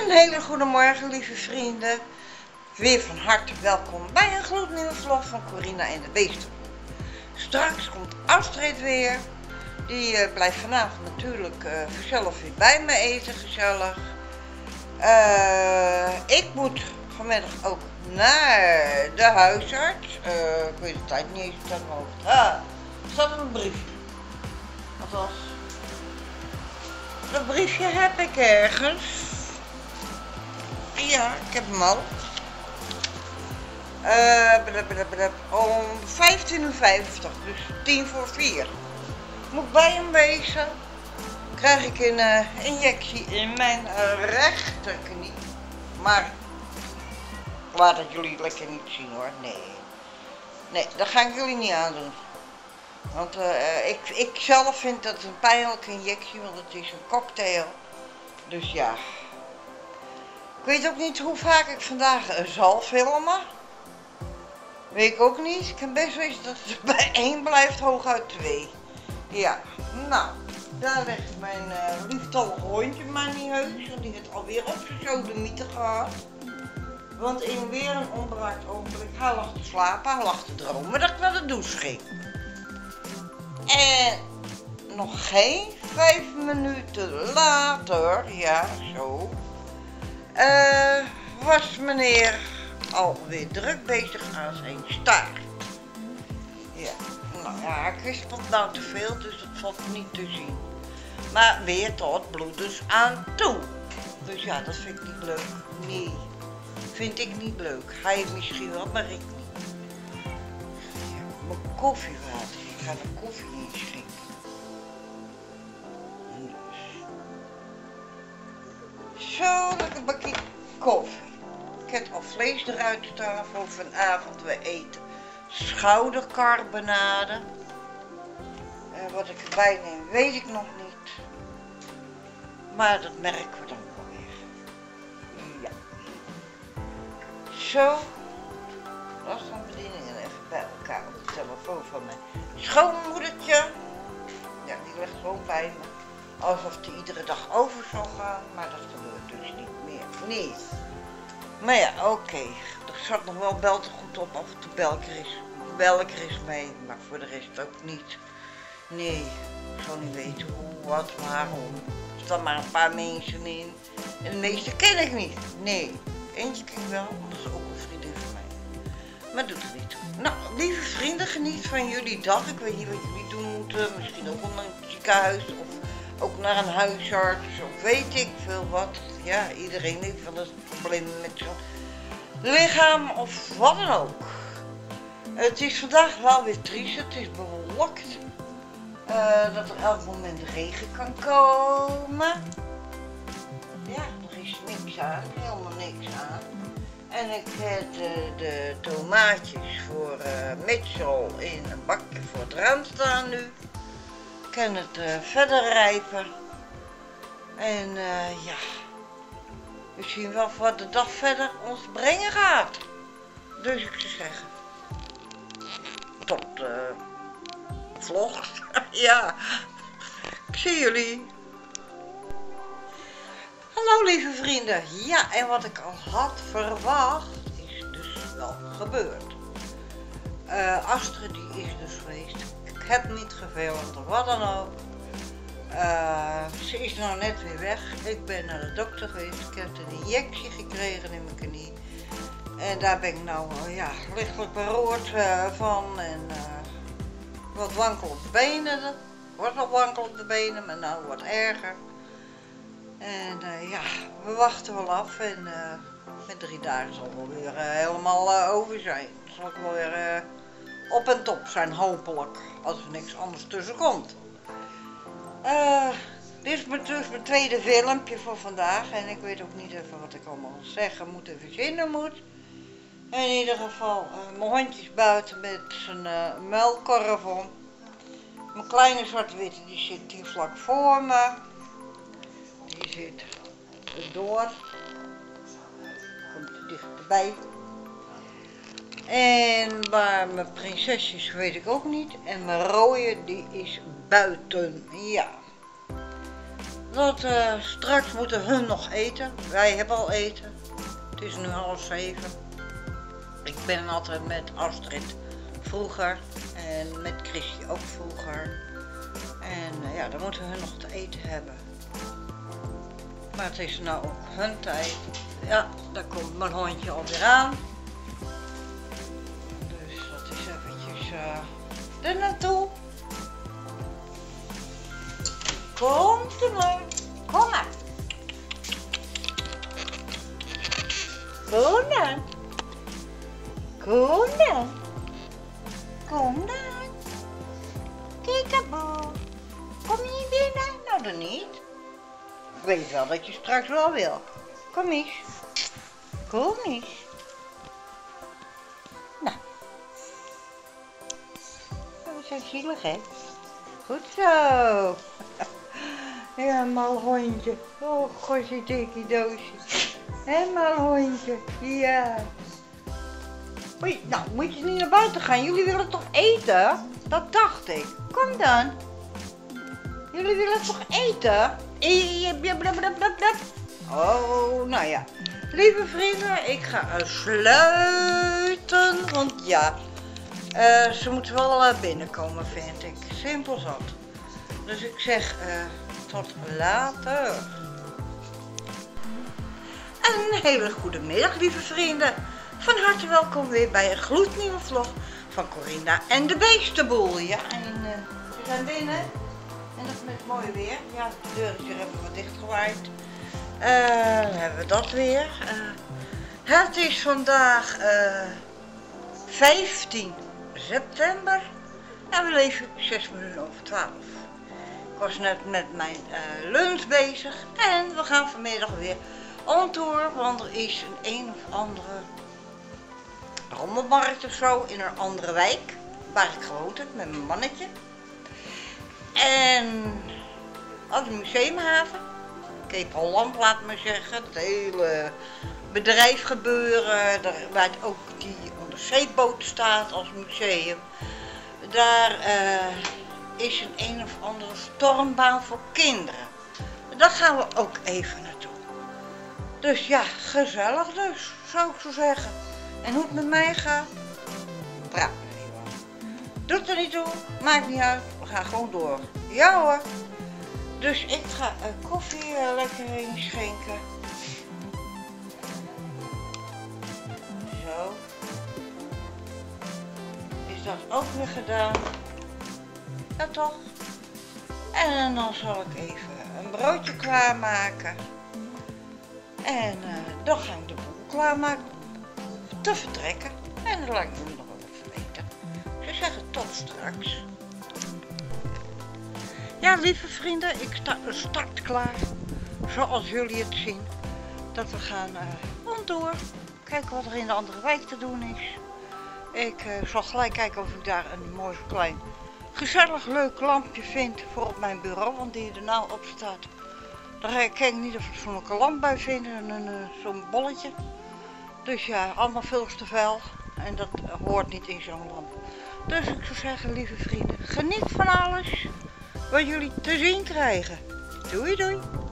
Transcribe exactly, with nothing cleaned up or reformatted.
Een hele goede morgen, lieve vrienden. Weer van harte welkom bij een gloednieuwe vlog van Corina en de Beesten. Straks komt Astrid weer. Die uh, blijft vanavond natuurlijk uh, gezellig weer bij me eten, gezellig. Uh, ik moet vanmiddag ook naar de huisarts. Uh, ik weet de tijd niet eens uit mijn hoofd. Ah, er staat een briefje. Althans, dat briefje heb ik ergens. Ja, ik heb hem al. Uh, om vijftien uur vijftig, dus tien voor vier. Moet ik bij hem wezen. Krijg ik een uh, injectie in mijn uh, rechterknie. Maar laat het jullie lekker niet zien hoor. Nee. Nee, dat ga ik jullie niet aandoen. Want uh, ik, ik zelf vind dat een pijnlijke injectie, want het is een cocktail. Dus ja. Ik weet ook niet hoe vaak ik vandaag uh, zal filmen. Weet ik ook niet. Ik kan best weten dat het bij één blijft, hooguit twee. Ja, nou, daar ligt mijn uh, lieftallige hondje maar niet heus. Want die heeft alweer op zijn sodemieten gehad. Want in weer een onbewaakt ogenblik, hij lag te slapen, hij lag te dromen dat ik naar de douche ging. En nog geen vijf minuten later, ja zo, uh, was meneer alweer druk bezig aan zijn staart. Ja, nou ja, ik wist wat nou te veel, dus dat valt niet te zien. Maar weer tot bloedens aan toe. Dus ja, dat vind ik niet leuk. Nee, vind ik niet leuk. Hij misschien wel, maar ik niet. Ja, mijn koffiewater. Ik ga de koffie niet schenken. Dus. Zo, lekker bakje koffie. Ik heb al vlees eruit staan voor vanavond. We eten schoudercarbonade. Uh, wat ik erbij neem, weet ik nog niet. Maar dat merken we dan wel weer. Ja. Zo. Afstandsbedieningen even bij elkaar op de telefoon van mijn schoonmoedertje. Ja, die ligt gewoon bij me. Alsof die iedere dag over zou gaan, maar dat gebeurt dus niet meer. Nee. Maar ja, oké. Okay. Er zat nog wel beltegoed op af en toe belker is, belker is mee, maar voor de rest ook niet. Nee, ik zou niet weten hoe, wat, waarom. Er staan maar een paar mensen in. En de meeste ken ik niet. Nee, eentje ken ik wel, dat is ook een vriendin van mij. Maar doet er niet toe. Nou, lieve vrienden, geniet van jullie dag. Ik weet niet wat jullie doen moeten. Misschien ook naar een ziekenhuis of ook naar een huisarts of weet ik veel wat. Ja, iedereen heeft wel eens problemen met zijn lichaam of wat dan ook. Het is vandaag wel weer triest. Het is bewolkt. Uh, dat er elk moment regen kan komen. Ja, er is niks aan. Helemaal niks aan. En ik heb de, de tomaatjes voor uh, Mitchell in een bakje voor het raam staan nu. Ik kan het uh, verder rijpen. En uh, ja, we zien wel wat de dag verder ons brengen gaat. Dus ik zou zeggen, tot uh, vlogs. Ja, ik zie jullie. Hallo lieve vrienden. Ja, en wat ik al had verwacht, is dus wel gebeurd. Uh, Astrid die is dus geweest. Ik heb niet gefilmd of wat dan ook. Uh, ze is nou net weer weg. Ik ben naar de dokter geweest. Ik heb een injectie gekregen in mijn knie. En daar ben ik nou uh, ja, lichtelijk beroerd uh, van. En uh, wat wankel op de benen. Het wordt al wankel op de benen, maar nou wat erger. En uh, ja, we wachten wel af. En uh, met drie dagen zal het wel weer uh, helemaal uh, over zijn. Het zal ook wel weer uh, op en top zijn, hopelijk. Als er niks anders tussen komt. Uh, dit is mijn, dus mijn tweede filmpje voor vandaag en ik weet ook niet even wat ik allemaal zeggen moet en verzinnen moet. In ieder geval, uh, mijn hondje is buiten met zijn uh, muilkorf. Mijn kleine zwart-witte die zit hier vlak voor me. Die zit erdoor. Komt er dichterbij. En waar mijn prinsesje is weet ik ook niet. En mijn rode die is buiten, ja. Dat uh, straks moeten hun nog eten. Wij hebben al eten. Het is nu half zeven. Ik ben altijd met Astrid vroeger en met Christy ook vroeger. En uh, ja, dan moeten hun nog te eten hebben. Maar het is nou ook hun tijd. Ja, daar komt mijn hondje alweer aan. Dus dat is eventjes uh, er naartoe. Kom er maar. Kom maar. Kom dan. Kom dan. Kom dan. Kiekeboe. Kom je niet binnen? Nou dan niet. Ik weet wel dat je straks wel wil. Kom eens. Kom eens. Nou. Dat is zo zielig, hè? Goed zo. Ja, mal hondje. Oh, gosje dikkie doosje. Hé, mal hondje. Ja. Oei, nou moet je niet naar buiten gaan. Jullie willen toch eten? Dat dacht ik. Kom dan. Jullie willen toch eten? Oh, nou ja. Lieve vrienden, ik ga sluiten. Want ja, uh, ze moeten wel uh, binnenkomen, vind ik. Simpel zat. Dus ik zeg uh, tot later. Een hele goede middag, lieve vrienden. Van harte welkom weer bij een gloednieuwe vlog van Corinda en de Beestenboel. Ja, en uh, we zijn binnen. En dat met mooi weer. Ja, de deur is hier even wat dichtgewaaid. Uh, dan hebben we dat weer. Uh, het is vandaag uh, vijftien september. En we leven zes minuten over twaalf. Ik was net met mijn uh, lunch bezig. En we gaan vanmiddag weer on tour. Want er is een een of andere rommelmarkt of zo in een andere wijk. Waar ik gewoond heb met mijn mannetje. En als een museumhaven, Cape Holland laat me zeggen, het hele bedrijf gebeuren, daar, waar ook die onderzeeboot staat als museum. Daar uh, is een een of andere stormbaan voor kinderen. Daar gaan we ook even naartoe. Dus ja, gezellig dus, zou ik zo zeggen. En hoe het met mij gaat, praat me niet van. Doet er niet toe, maakt niet uit, we gaan gewoon door. Ja hoor. Dus ik ga uh, koffie uh, lekker heen schenken. Zo. Is dat ook weer gedaan? Ja toch? En dan zal ik even een broodje klaarmaken. En uh, dan ga ik de boel klaarmaken. Te vertrekken. En dan laat ik hem nog even weten. Ze zeggen tot straks. Ja, lieve vrienden, ik sta start klaar. Zoals jullie het zien. Dat we gaan uh, ronddoor. Kijken wat er in de andere wijk te doen is. Ik uh, zal gelijk kijken of ik daar een mooi klein, gezellig leuk lampje vind voor op mijn bureau. Want die er nou op staat. Daar kan ik niet of ik zo'n lamp bij vinden. Uh, zo'n bolletje. Dus ja, allemaal veel te vuil. En dat uh, hoort niet in zo'n lamp. Dus ik zou zeggen, lieve vrienden, geniet van alles wat jullie te zien krijgen. Doei doei!